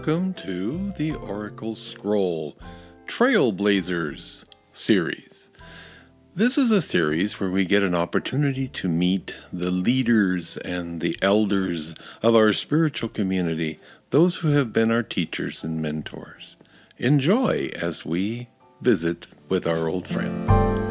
welcome to the Oracle Scroll Trailblazers series. This is a series where we get an opportunity to meet the leaders and the elders of our spiritual community, those who have been our teachers and mentors. Enjoy as we visit with our old friends.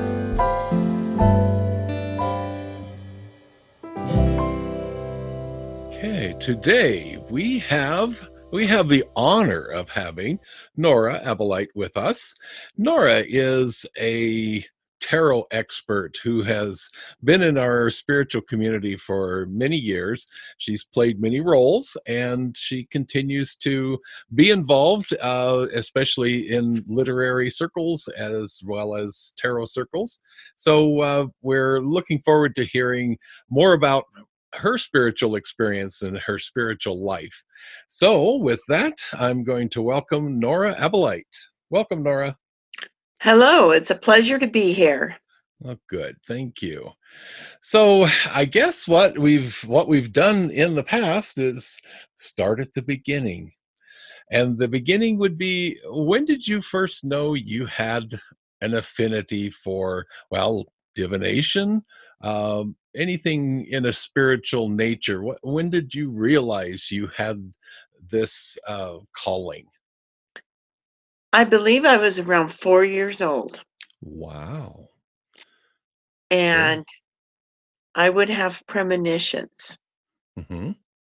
Okay, today we have the honor of having Nora Abelite with us. Nora is a tarot expert who has been in our spiritual community for many years. She's played many roles, and she continues to be involved, especially in literary circles as well as tarot circles. So we're looking forward to hearing more about her spiritual experience and her spiritual life. So with that, I'm going to welcome Nora Abelite. Welcome, Nora. Hello, it's a pleasure to be here. Oh, good. Thank you. So I guess what we've done in the past is start at the beginning. And the beginning would be, when did you first know you had an affinity for, well, divination? Anything in a spiritual nature? When did you realize you had this calling? I believe I was around 4 years old. Wow. And I would have premonitions. Mm-hmm.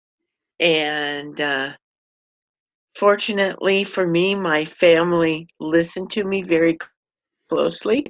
And fortunately for me, my family listened to me very closely.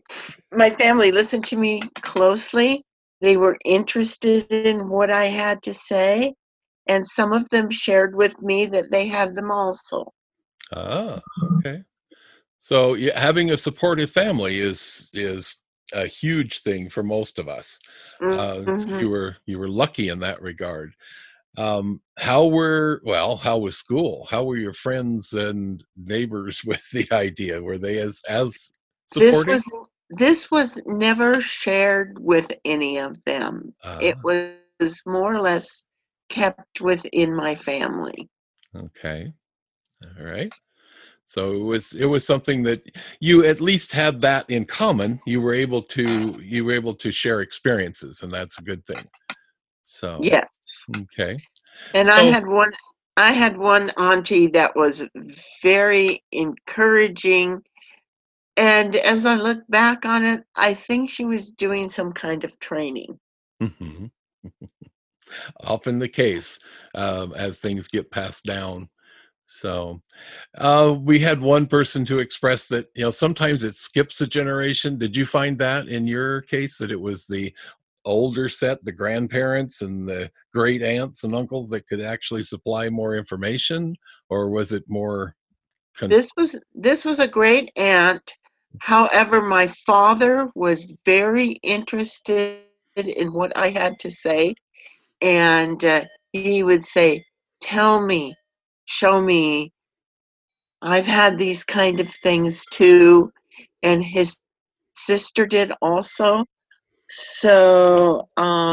They were interested in what I had to say. And some of them shared with me that they had them also. Ah, okay. So yeah, having a supportive family is a huge thing for most of us. So Mm-hmm. you were lucky in that regard. How was school? How were your friends and neighbors with the idea? Were they as supportive? This was never shared with any of them. It was more or less kept within my family. Okay. All right. So it was something that you at least had that in common. You were able to share experiences, and that's a good thing. So Yes. okay. And So I had one auntie that was very encouraging. And as I look back on it, I think she was doing some kind of training. mhm. Often the case as things get passed down. So we had one person to express that, sometimes it skips a generation. Did you find that in your case, that it was the older set, the grandparents and the great aunts and uncles, that could actually supply more information? Or was it more This was a great aunt. However, my father was very interested in what I had to say, and he would say, "Tell me, show me. I've had these kind of things too," and his sister did also. So,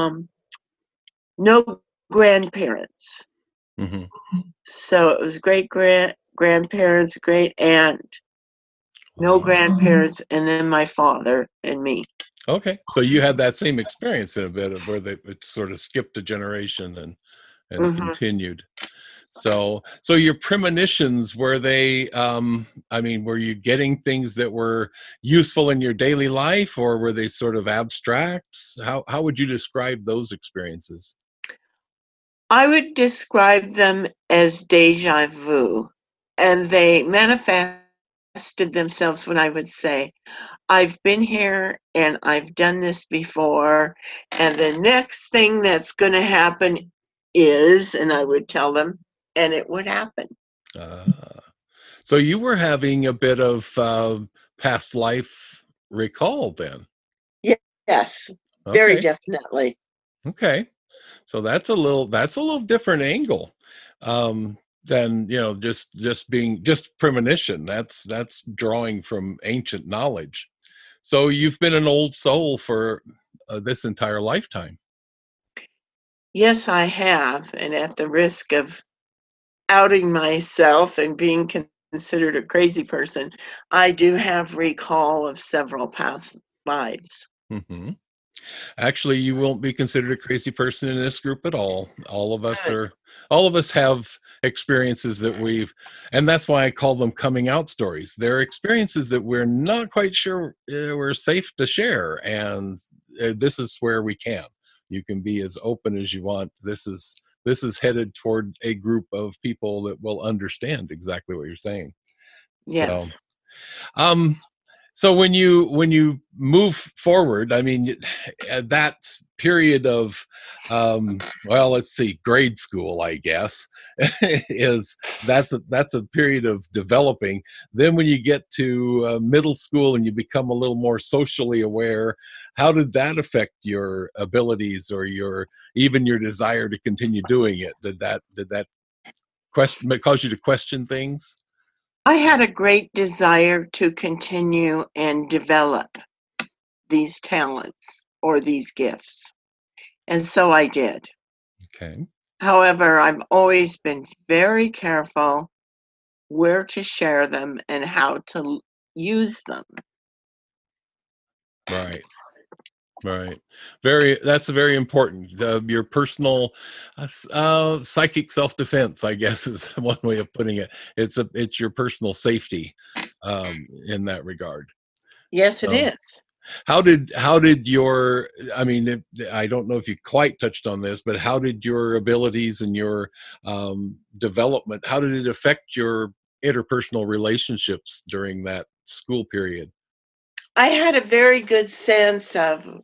no grandparents. Mhm. So it was grandparents, great aunt, no Wow. grandparents, and then my father and me. Okay, so you had that same experience in a bit of where it sort of skipped a generation and Hmm. continued. So your premonitions, were they, were you getting things that were useful in your daily life, or were they sort of abstract? How would you describe those experiences? I would describe them as deja vu, and they manifested themselves when I would say, "I've been here and I've done this before, and the next thing that's going to happen is," and I would tell them, and it would happen. Ah, so you were having a bit of past life recall then. Yes, very Okay. definitely. Okay. So that's a little different angle than, just premonition. That's drawing from ancient knowledge. So you've been an old soul for this entire lifetime. Yes, I have, and at the risk of outing myself and being considered a crazy person, I do have recall of several past lives. Hmm. Actually, you won't be considered a crazy person in this group at all. Good. All of us have experiences that we've, and that's why I call them coming out stories. They're experiences that we're not quite sure we're safe to share. And this is where we can. You can be as open as you want. This is headed toward a group of people that will understand exactly what you're saying. Yes. So, um, so when you move forward, I mean, that period of, well, let's see, grade school, I guess, is that's a period of developing. Then when you get to middle school and you become a little more socially aware, how did that affect your abilities or your even your desire to continue doing it? Did that question cause you to question things? I had a great desire to continue and develop these talents or these gifts, and so I did. Okay, However, I've always been very careful where to share them and how to use them. right. Right. That's very important. Your personal psychic self-defense, I guess, is one way of putting it. It's your personal safety in that regard. Yes, it So is. how did your, I mean, I don't know if you quite touched on this, but how did your abilities and your development, how did it affect your interpersonal relationships during that school period? I had a very good sense of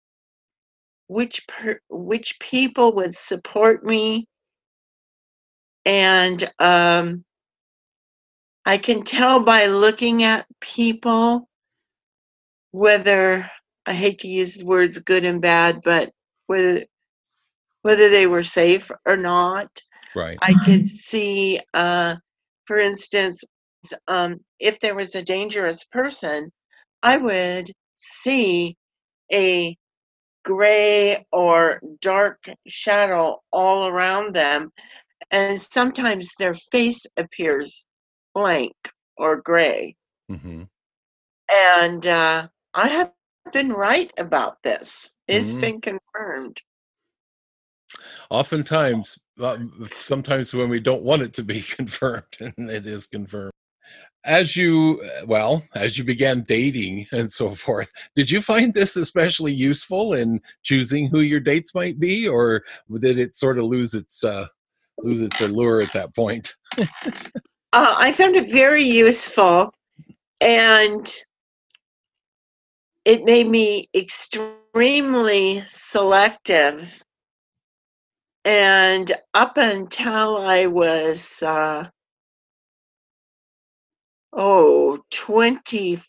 which people would support me, and I can tell by looking at people whether I hate to use the words good and bad, but whether whether they were safe or not. Right. I could see, for instance, if there was a dangerous person, I would see a gray or dark shadow all around them, and sometimes their face appears blank or gray. Hmm. And I have been right about this. It's Hmm. been confirmed. Oftentimes, sometimes when we don't want it to be confirmed, and it is confirmed. As you, well, as you began dating and so forth, did you find this especially useful in choosing who your dates might be, or did it sort of lose its allure at that point? I found it very useful, and it made me extremely selective. And up until I was, 26,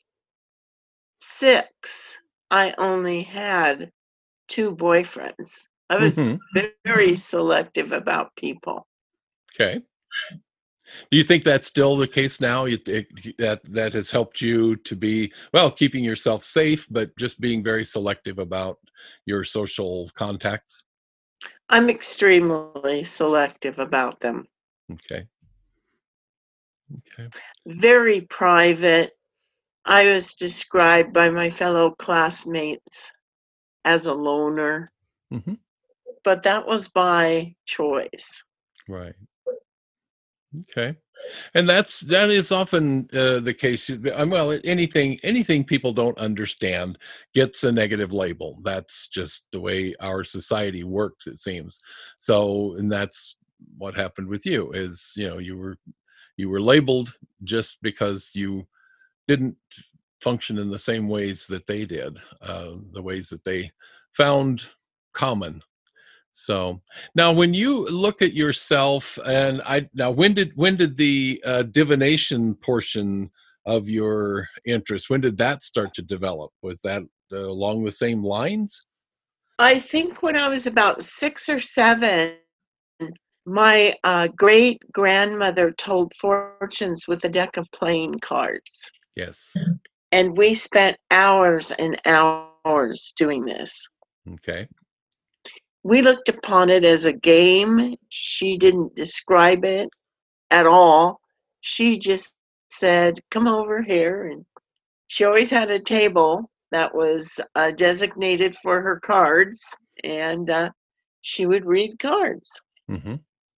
I only had 2 boyfriends. I was Hmm. very selective about people. Okay. Do you think that's still the case now? That has helped you to be, well, keeping yourself safe, but just being very selective about your social contacts? I'm extremely selective about them. Okay. Okay. Very private. I was described by my fellow classmates as a loner, Hmm. but that was by choice. Right. Okay. And that is often the case. Well, anything people don't understand gets a negative label. That's just the way our society works, it seems. So, and that's what happened with you. Is you were labeled just because you didn't function in the same ways that they did, the ways that they found common. So now, when you look at yourself, and I now, when did the divination portion of your interest? When did that start to develop? Was that along the same lines? I think when I was about 6 or 7, my great grandmother told fortunes with a deck of playing cards. Yes. And we spent hours and hours doing this. Okay. We looked upon it as a game. She didn't describe it. at all. She just said, "Come over here." And she always had a table that was designated for her cards, and she would read cards. Hmm.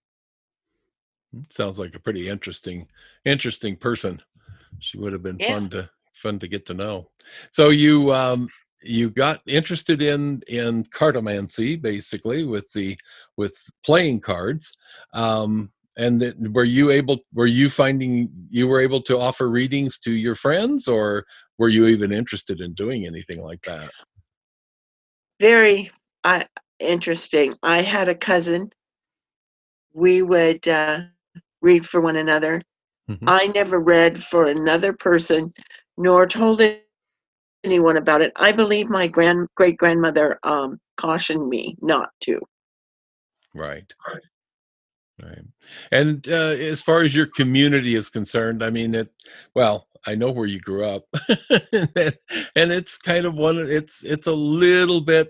Sounds like a pretty interesting person. She would have been Yeah, fun to get to know. So you got interested in cartomancy, basically, with playing cards. And were you finding you were able to offer readings to your friends, or were you even interested in doing anything like that? very interesting. I had a cousin. We would read for one another. Hmm. I never read for another person, nor told anyone about it. I believe my great grandmother cautioned me not to. Right. Right. And as far as your community is concerned, I mean, well, I know where you grew up, and it's kind of it's a little bit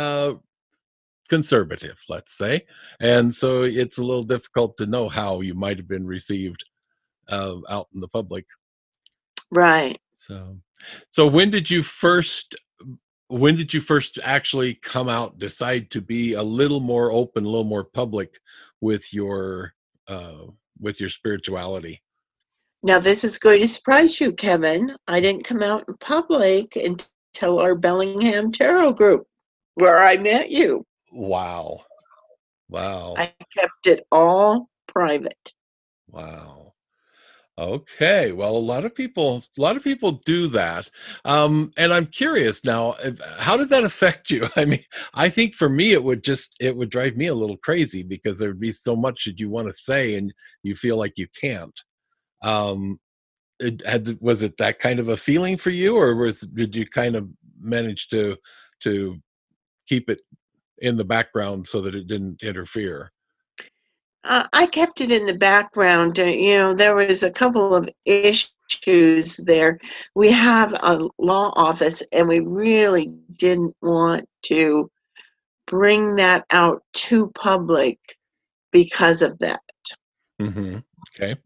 conservative, let's say. And so it's a little difficult to know how you might have been received out in the public. Right. So, so when did you first actually come out, decide to be a little more open, a little more public with your uh, with your spirituality? Now, this is going to surprise you, Kevin. I didn't come out in public until our Bellingham Tarot group, where I met you. Wow. Wow. I kept it all private. Wow. Okay. Well, a lot of people do that. And I'm curious now, how did that affect you? I mean, I think for me, it would drive me a little crazy because there would be so much that you want to say and you feel like you can't. Um, was it that kind of a feeling for you, or did you kind of manage to keep it in the background so that it didn't interfere? I kept it in the background. There was a couple of issues there. We have a law office, and we really didn't want to bring that out to public because of that. Hmm. Okay.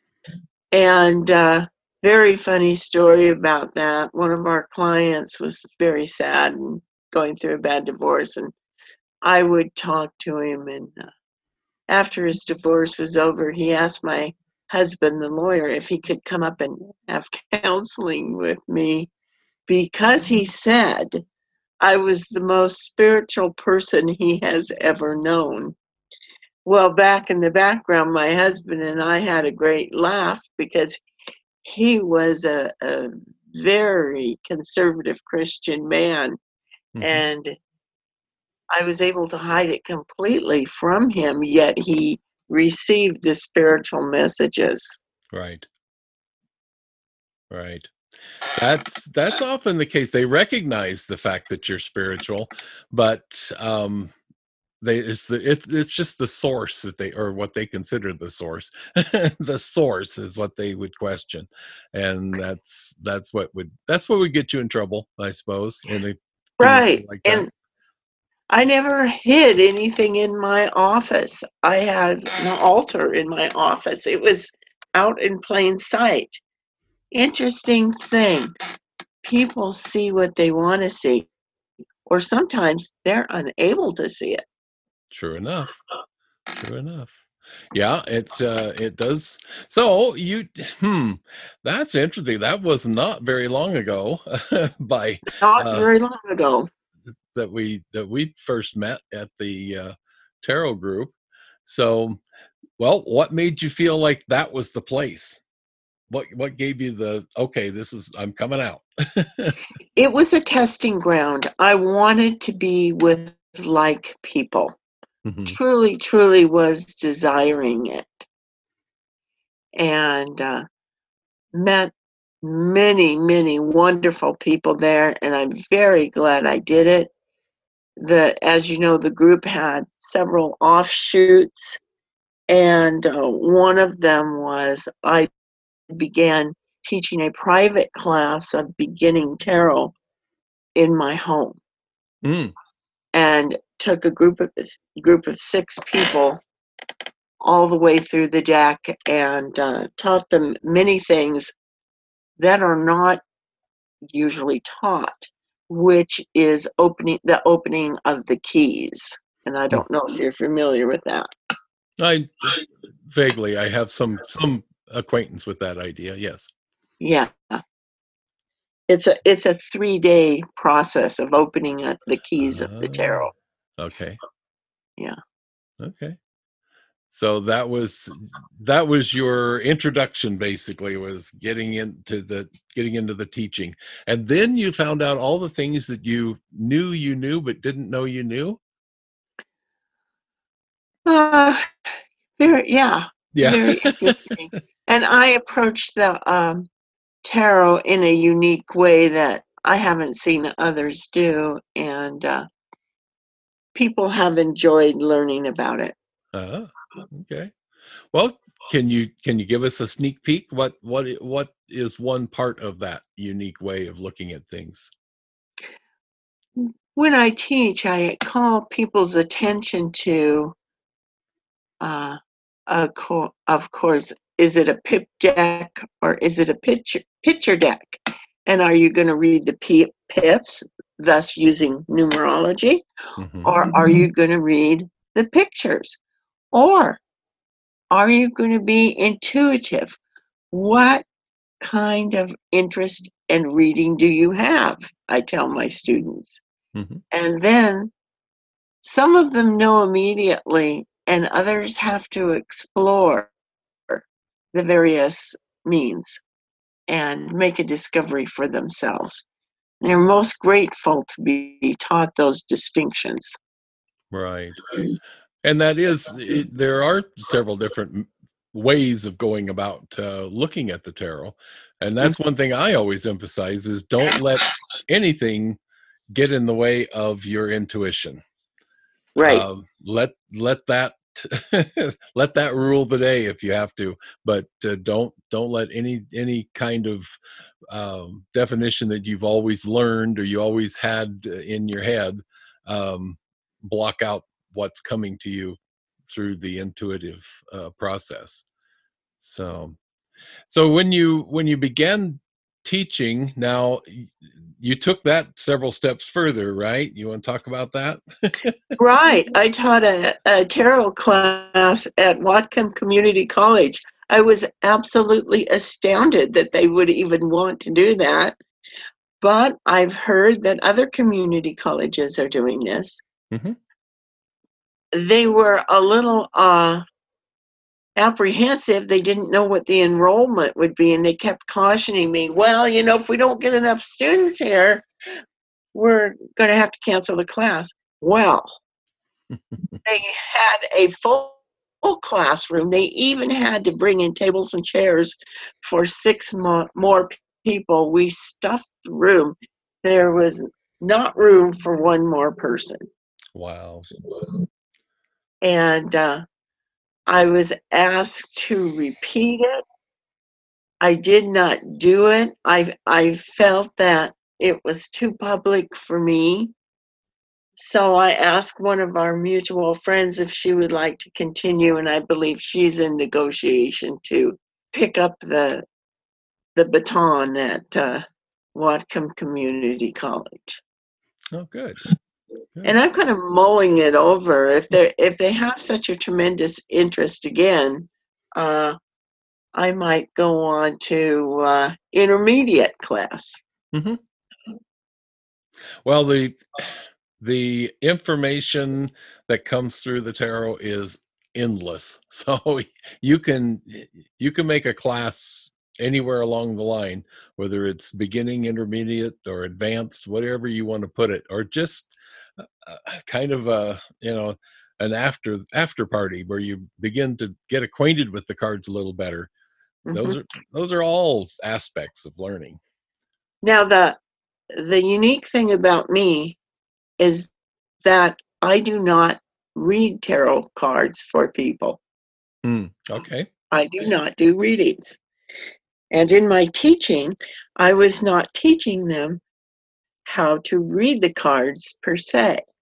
And very funny story about that. One of our clients was very sad and going through a bad divorce, and I would talk to him. And after his divorce was over, he asked my husband, the lawyer, if he could come up and have counseling with me because he said I was the most spiritual person he has ever known. Well, back in the background, my husband and I had a great laugh because he was a very conservative Christian man, Hmm. and I was able to hide it completely from him, yet he received the spiritual messages. Right. Right. That's often the case. They recognize the fact that you're spiritual, but it's just the source that they, or what they consider the source. The source is what they would question, and that's what would get you in trouble, I suppose, in a community Right. like that. And I never hid anything in my office. I had an altar in my office. It was out in plain sight. Interesting thing. People see what they want to see, or sometimes they're unable to see it. True enough. True enough. Yeah, it does. So hmm, that's interesting. That was not very long ago, by Not uh, very long ago. that we first met at the tarot group. So, well, what made you feel like that was the place? What gave you the, okay, this is, I'm coming out? It was a testing ground. I wanted to be with like people. Hmm. Truly, truly was desiring it. And met many, many wonderful people there. And I'm very glad I did it. As you know, the group had several offshoots. And one of them was I began teaching a private class of beginning tarot in my home, Mm. and took a group of 6 people all the way through the deck and taught them many things that are not usually taught, which is the opening of the keys. And I don't know if you're familiar with that. I vaguely, I have some acquaintance with that idea. Yes. Yeah. It's a 3-day process of opening up the keys of the tarot. Okay. Yeah. Okay. So that was your introduction, basically, was getting into the teaching. And then you found out all the things that you knew but didn't know you knew. Uh, Yeah. very interesting. And I approached the tarot in a unique way that I haven't seen others do, and people have enjoyed learning about it. Okay. Well, can you give us a sneak peek? What is one part of that unique way of looking at things? When I teach, I call people's attention to, uh, of course, is it a pip deck or is it a picture deck? And are you going to read the pips, thus using numerology, Mm-hmm. or are you going to read the pictures? Or are you going to be intuitive? What kind of interest and reading do you have? I tell my students. Mm-hmm. And then some of them know immediately, and others have to explore the various means and make a discovery for themselves. They're most grateful to be taught those distinctions. Right. And that is, there are several different ways of going about looking at the tarot. And that's one thing I always emphasize is don't let anything get in the way of your intuition. Right. Let that let that rule the day if you have to, but don't let any kind of definition that you've always learned or you always had in your head block out what's coming to you through the intuitive process. So when you began teaching, now you took that several steps further, right? You want to talk about that? Right. I taught a tarot class at Whatcom Community College. I was absolutely astounded that they would even want to do that. But I've heard that other community colleges are doing this. Mm-hmm. They were a little apprehensive. They didn't know what the enrollment would be, and they kept cautioning me, well, if we don't get enough students here, we're going to have to cancel the class. Well, they had a full classroom. They even had to bring in tables and chairs for 6 more people. We stuffed the room. There was not room for one more person. Wow. And I was asked to repeat it. I did not do it. I felt that it was too public for me. So I asked one of our mutual friends if she would like to continue, and I believe she's in negotiation to pick up the baton at Whatcom Community College. Oh, good. And I'm kind of mulling it over. If they have such a tremendous interest again, I might go on to intermediate class. Mm-hmm. Well, the information that comes through the tarot is endless. So you can make a class anywhere along the line, whether it's beginning, intermediate, or advanced, whatever you want to put it, or just kind of a an after party where you begin to get acquainted with the cards a little better. Mm-hmm. Those are all aspects of learning. Now the unique thing about me is that I do not read tarot cards for people. Okay. I do not do readings. And in my teaching, I was not teaching them how to read the cards per se.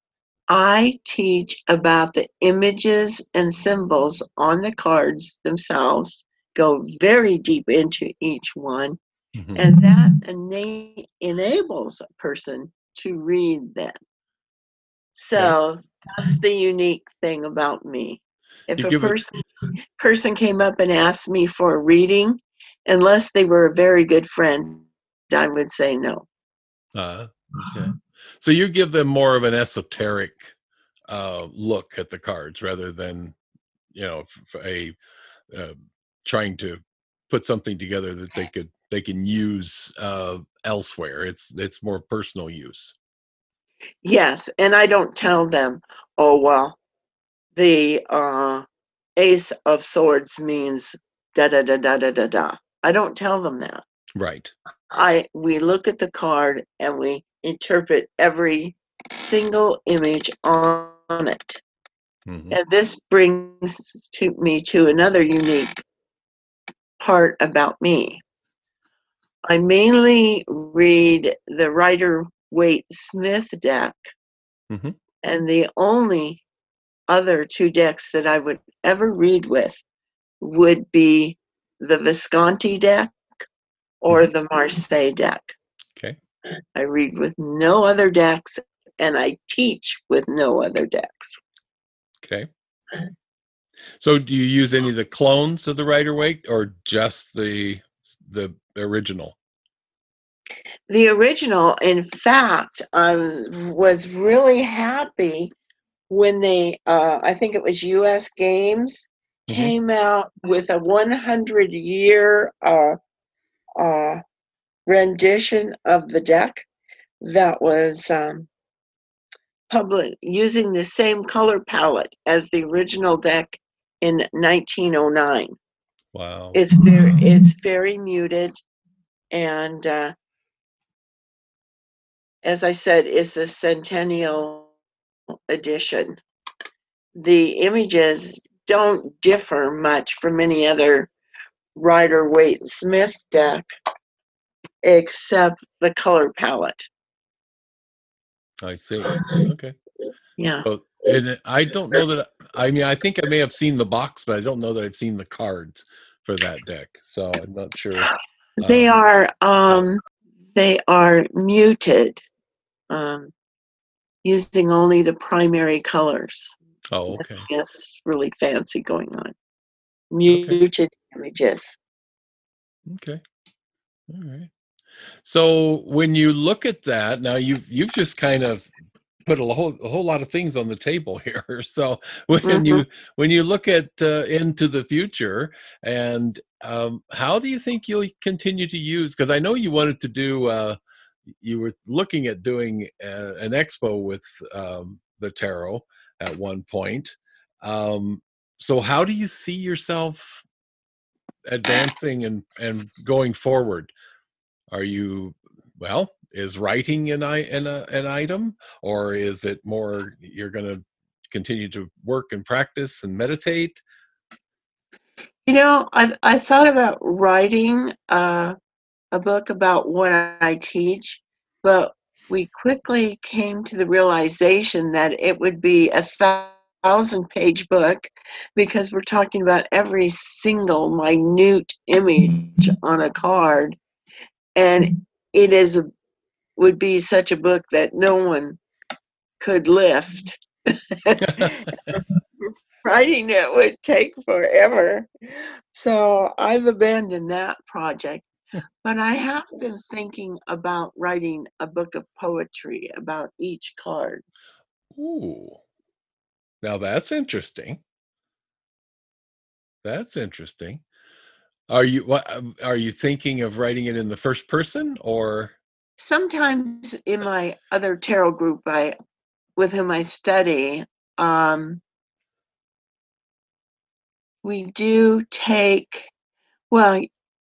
I teach about the images and symbols on the cards themselves, go very deep into each one, Mhm. and that enables a person to read them. Okay. So that's the unique thing about me. If You a give it. person came up and asked me for a reading, unless they were a very good friend, I would say no. Okay. So you give them more of an esoteric look at the cards rather than, a uh, trying to put something together that they can use elsewhere. It's more personal use. Yes, and I don't tell them, oh, well, the Ace of Swords means da da da da da da da. I don't tell them that. Right. We look at the card and we interpret every single image on it. Hmm. And this brings me to another unique part about me. I mainly read the Rider-Waite-Smith deck, Hmm. and the only other two decks that I would ever read with would be the Visconti deck or Hmm. the Marseille deck. Okay. I read with no other decks, and I teach with no other decks. Okay. So do you use any of the clones of the Rider Waite or just the original? The original, in fact, I was really happy when I think it was US Games, Hmm. came out with a 100-year rendition of the deck that was public using the same color palette as the original deck in 1909. Wow. It's very muted, and as I said, it's a centennial edition. The images don't differ much from any other Rider-Waite-Smith deck except the color palette. I see. Okay. Yeah. So, and I don't know that. I mean, I think I may have seen the box, but I don't know that I've seen the cards for that deck. So I'm not sure. They Um, are muted, um, using only the primary colors. oh, Nothing okay. else really fancy going on. Okay. Muted images. Okay. All right. So when you look at that, now you've just kind of put a whole lot of things on the table here. So Hmm. when you look at into the future, and how do you think you'll continue to use? Because I know you wanted to do. You were looking at doing an expo with the tarot at one point. Um, so how do you see yourself advancing and going forward? Are you, well, is writing an item, or is it more you're going to continue to work and practice and meditate? I thought about writing a book about what I teach, but we quickly came to the realization that it would be a 1,000-page book because we're talking about every single minute image on a card, and it would be such a book that no one could lift. Writing it would take forever. So I've abandoned that project. But I have been thinking about writing a book of poetry about each card. Ooh, now that's interesting. That's interesting. Are you thinking of writing it in the first person or? Sometimes in my other tarot group with whom I study, um, we do take, well,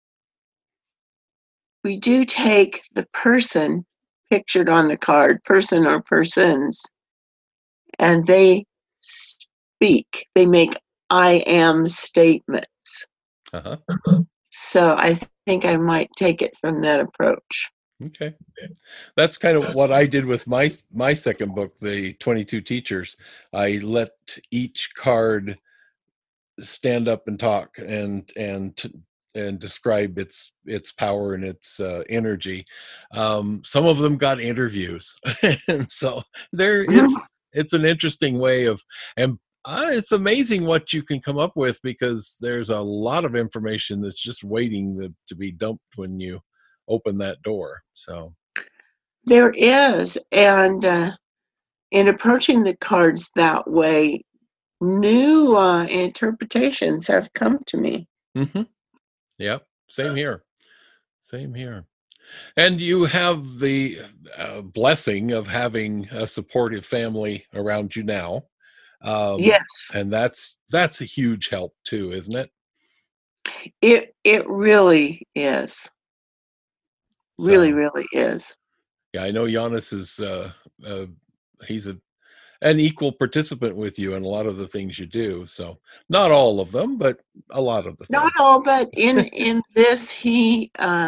we do take the person pictured on the card, person or persons, and they speak. They make I am statements. Uh-huh. So I think I might take it from that approach. Okay. That's kind of what I did with my second book, the 22 Teachers. I let each card stand up and talk and describe its power and its energy. Some of them got interviews, and so there it's an interesting way of, and it's amazing what you can come up with, because there's a lot of information that's just waiting to be dumped when you open that door. So There is, and in approaching the cards that way, new interpretations have come to me. mhm. Yeah, same here. Same here. And you have the blessing of having a supportive family around you now, Yes, and that's a huge help too, isn't it? it really is. Really, So really is. yeah, I know Giannis is uh, he's an equal participant with you in a lot of the things you do. So not all of them, but a lot of the Not things. all, but in this, he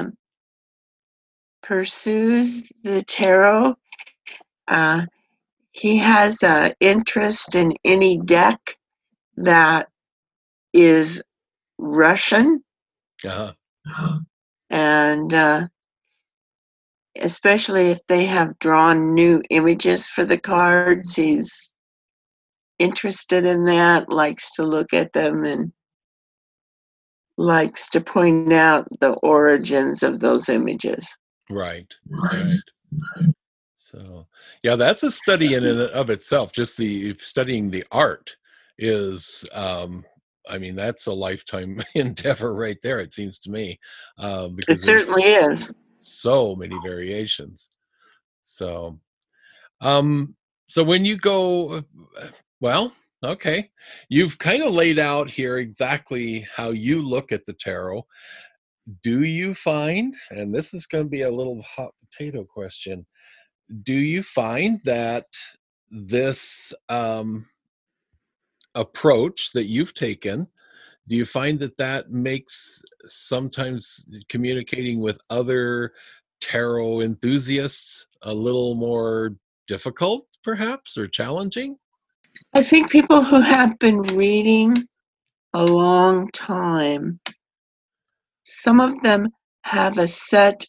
pursues the tarot. Uh, he has an interest in any deck that is Russian, Uh-huh. and especially if they have drawn new images for the cards, he's interested in that, likes to look at them, and likes to point out the origins of those images. Right, right. So, yeah, that's a study in and of itself. Just the studying the art is, I mean, that's a lifetime endeavor right there, it seems to me, It because there's certainly is. so many variations. So, um, so when you go, well, okay, you've kind of laid out here exactly how you look at the tarot. Do you find, and this is going to be a little hot potato question, do you find that this approach that you've taken, do you find that that makes sometimes communicating with other tarot enthusiasts a little more difficult, perhaps, or challenging? I think people who have been reading a long time, some of them have a set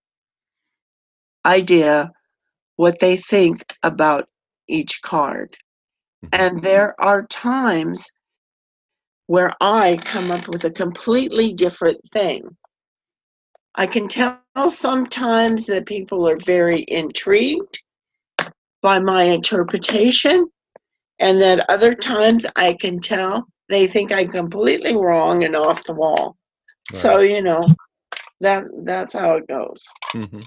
idea what they think about each card. Mhm. And there are times where I come up with a completely different thing. I can tell sometimes that people are very intrigued by my interpretation, and that other times I can tell they think I'm completely wrong and off the wall. So, Right. that's how it goes. Mhm.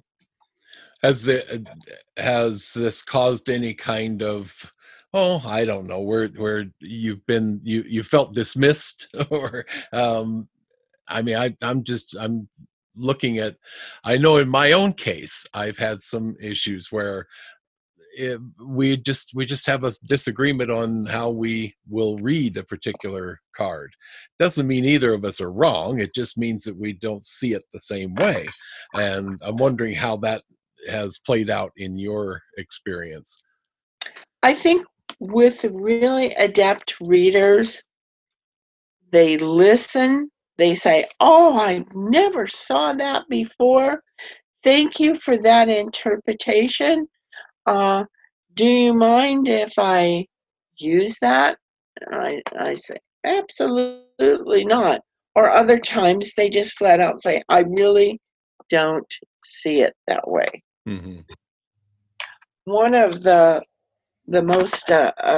Has this caused any kind of, oh, I don't know, where you felt dismissed, or I mean, I'm looking at, I know in my own case, I've had some issues where we just have a disagreement on how we will read a particular card. Doesn't mean either of us are wrong. It just means that we don't see it the same way. And I'm wondering how that has played out in your experience. I think with really adept readers, they listen, they say, "Oh, I never saw that before. Thank you for that interpretation. Uh, do you mind if I use that?" I say, "Absolutely not." Or other times they just flat out say, "I really don't see it that way." Hmm. One of the most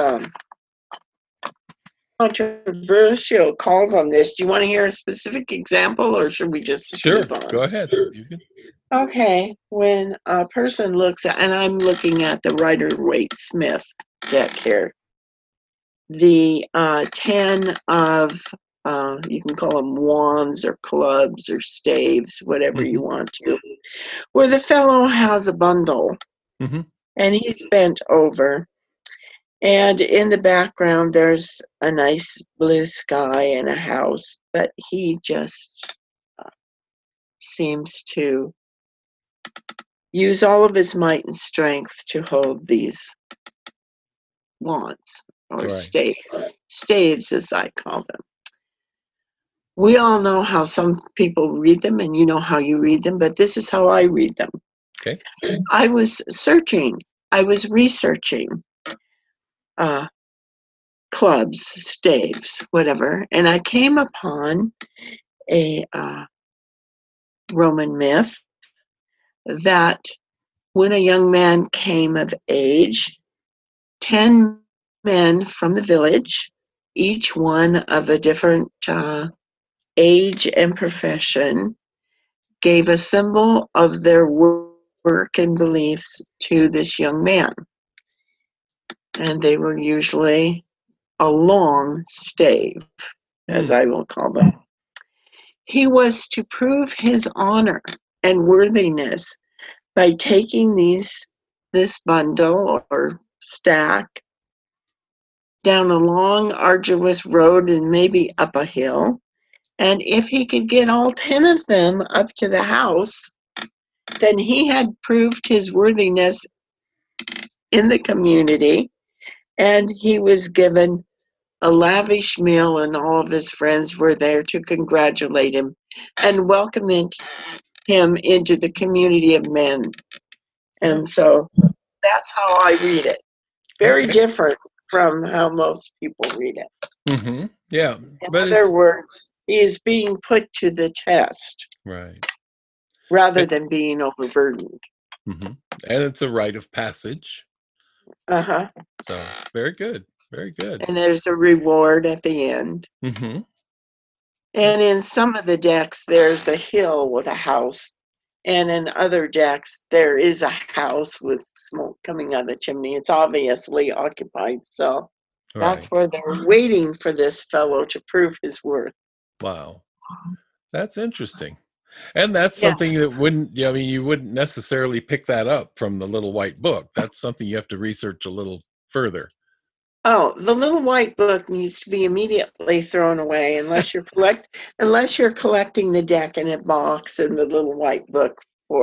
controversial calls on this. Do you want to hear a specific example, or should we just move Sure, on? go ahead. You can. Okay, when a person looks at, and I'm looking at the Rider-Waite-Smith deck here, the 10 of, you can call them wands or clubs or staves, whatever you Hmm. want to, where the fellow has a bundle Hmm. and he's bent over. And in the background, there's a nice blue sky and a house, but he just seems to use all of his might and strength to hold these wands or Right. staves as I call them. We all know how some people read them, and you know how you read them, but this is how I read them. Okay. I was researching clubs, staves, whatever, and I came upon a Roman myth that when a young man came of age, 10 men from the village, each one of a different age and profession, gave a symbol of their work and beliefs to this young man. And they were usually a long stave, as I will call them. He was to prove his honor and worthiness by taking this bundle or stack down a long, arduous road and maybe up a hill. And if he could get all 10 of them up to the house, then he had proved his worthiness in the community, and he was given a lavish meal, and all of his friends were there to congratulate him and welcome him into the community of men. And so that's how I read it. Very Okay. different from how most people read it. Mm-hmm. Yeah, In but other it's words, he is being put to the test right. rather It, than being overburdened. mm-hmm. And it's a rite of passage. Uh-huh. So very good. Very good. And there's a reward at the end. Mm-hmm. And in some of the decks, there's a hill with a house. And in other decks, there is a house with smoke coming out of the chimney. It's obviously occupied. So that's Right. where they're waiting for this fellow to prove his worth. Wow. That's interesting. And that's Yeah. something that wouldn't, I mean, you wouldn't necessarily pick that up from the little white book. That's something you have to research a little further. Oh, the little white book needs to be immediately thrown away unless you're collecting the deck in a box and the little white book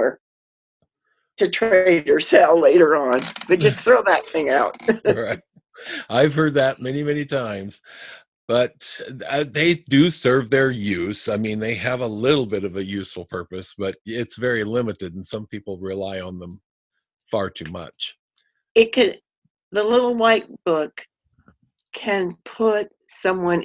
to trade or sell later on. But just throw that thing out. Right. I've heard that many, many times, but they do serve their use. I mean, they have a little bit of a useful purpose, but it's very limited, and some people rely on them far too much. The little white book can put someone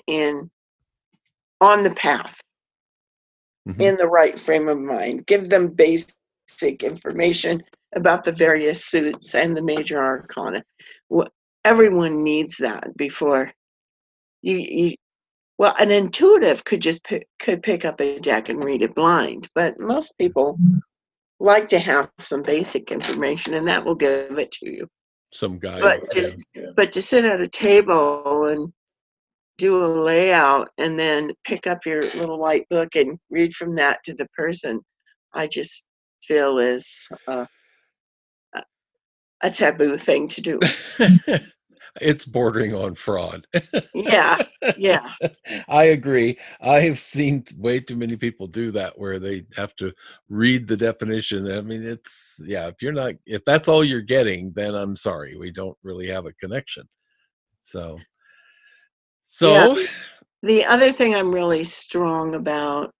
on the path, Mm-hmm. in the right frame of mind, give them basic information about the various suits and the major arcana. Everyone needs that before you well, an intuitive could pick up a deck and read it blind, but most people like to have some basic information, and that will give it to you. Some But guidance, yeah. to sit at a table and do a layout and then pick up your little white book and read from that to the person, I just feel is a taboo thing to do. It's bordering on fraud. Yeah, yeah. I agree. I've seen way too many people do that where they have to read the definition. I mean, yeah, if that's all you're getting, then I'm sorry, we don't really have a connection. So, Yeah. so The other thing I'm really strong about,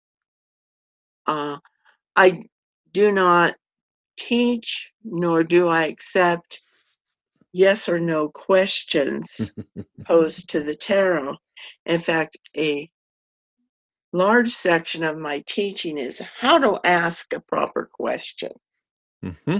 I do not teach nor do I accept yes or no questions posed to the tarot. In fact, a large section of my teaching is how to ask a proper question. mhm.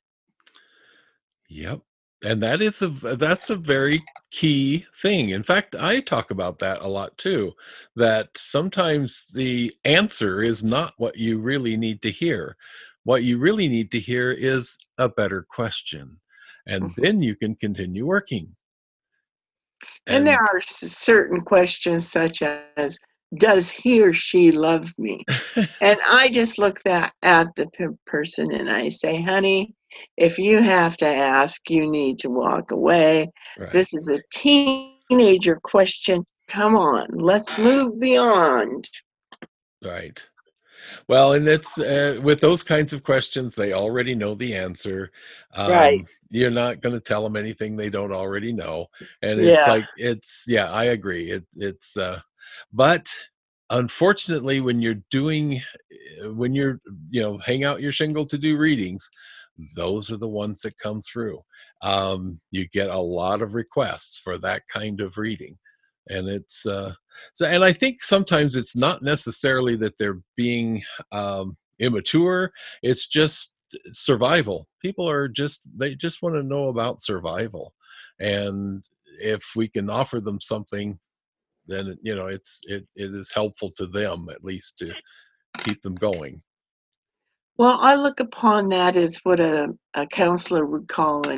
Yep. And that's a very key thing. In fact, I talk about that a lot too, that sometimes the answer is not what you really need to hear. What you really need to hear is a better question. And then you can continue working. And there And are certain questions such as, does he or she love me? And I just look at the person and I say, honey, if you have to ask, you need to walk away. right, This is a teenager question. Come on, let's move beyond. right. Well, and it's with those kinds of questions, they already know the answer. Right. You're not going to tell them anything they don't already know, and it's Yeah. like it's yeah, I agree. But unfortunately, when you're doing, when you're hang out your shingle to do readings, those are the ones that come through. You get a lot of requests for that kind of reading, and it's so, and I think sometimes it's not necessarily that they're being immature. It's just survival. People are they just want to know about survival, and if we can offer them something, then it is helpful to them at least to keep them going. Well, I look upon that as what a counselor would call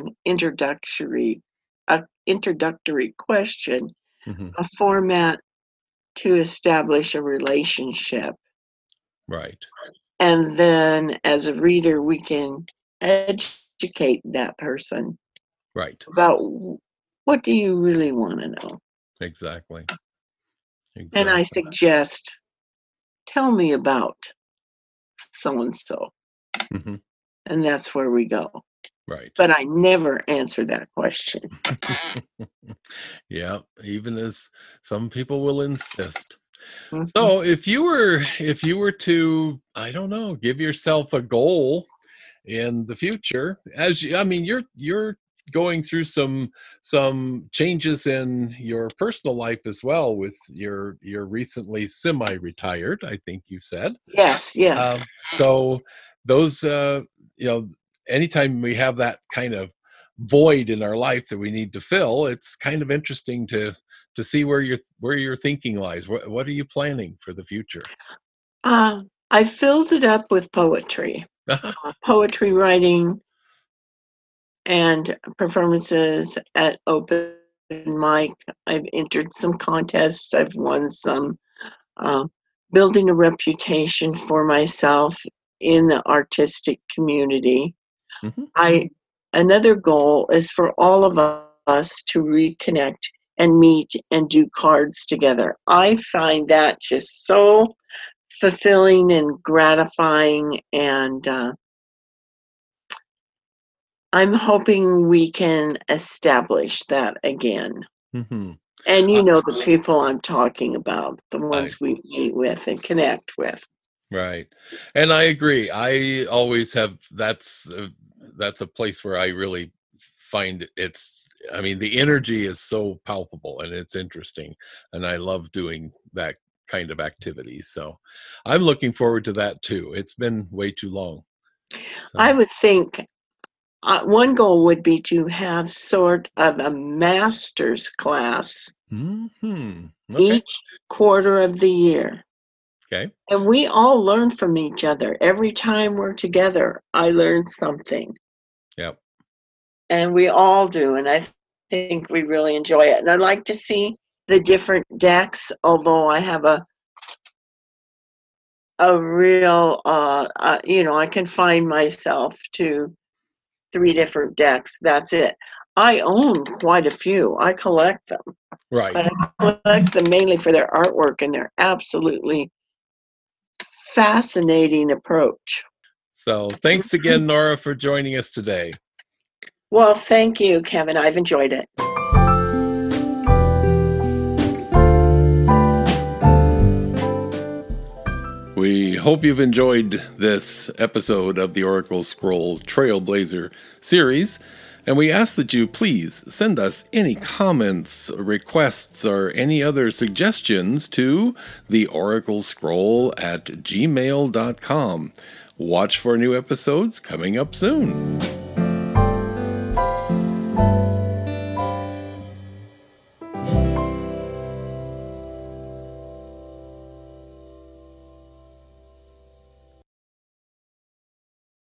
an introductory question, Hmm. a format to establish a relationship. Right, And then as a reader, we can educate that person right, about what do you really want to know. exactly, And I exactly. suggest, tell me about so and so. Hmm. And that's where we go. Right. But I never answer that question. Yeah, even as some people will insist. Mhm. So if you were to, I don't know, give yourself a goal in the future, I mean, you're going through some changes in your personal life as well with you're recently semi-retired, I think you said. Yes, yes. So those you know anytime we have that kind of void in our life that we need to fill, it's kind of interesting to see where your thinking lies. What are you planning for the future? I filled it up with poetry, poetry writing, and performances at open mic. I've entered some contests. I've won some. Uh, Building a reputation for myself in the artistic community. Hmm. I Another goal is for all of us to reconnect and meet and do cards together. I find that just so fulfilling and gratifying, and I'm hoping we can establish that again. Hmm. And you know the people I'm talking about, the I ones we meet with and connect with. Right. And I agree. I always have that's a place where I really find it's I mean the energy is so palpable and it's interesting and I love doing that kind of activity. So I'm looking forward to that too. It's been way too long. I So would think one goal would be to have sort of a master's class Okay. each quarter of the year. Okay. And we all learn from each other. Every time we're together, I learn something. Yep. And we all do. And I think we really enjoy it. And I'd like to see the different decks, although I have a real, I confine myself to 3 different decks. That's it. I own quite a few. I collect them, but Right. I collect them mainly for their artwork and their absolutely fascinating approach. So thanks again, Nora, for joining us today. Well, thank you, Kevin. I've enjoyed it. We hope you've enjoyed this episode of the Oracle Scroll Trailblazer series, and we ask that you please send us any comments, requests, or any other suggestions to theoraclescroll@gmail.com. Watch for new episodes coming up soon.